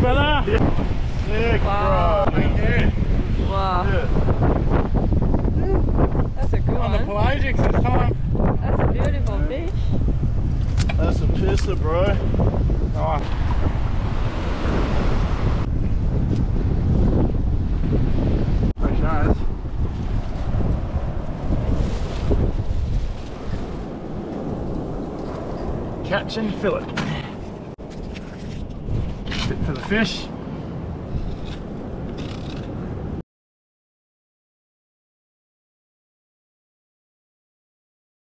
fella. Sick, Wow. bro. Thank you. Wow. Yeah. That's a good On the one. pelagics this time. That's a beautiful fish. That's a pisser, bro. Nice. Fresh as. Catch and fillet. Fit for the fish.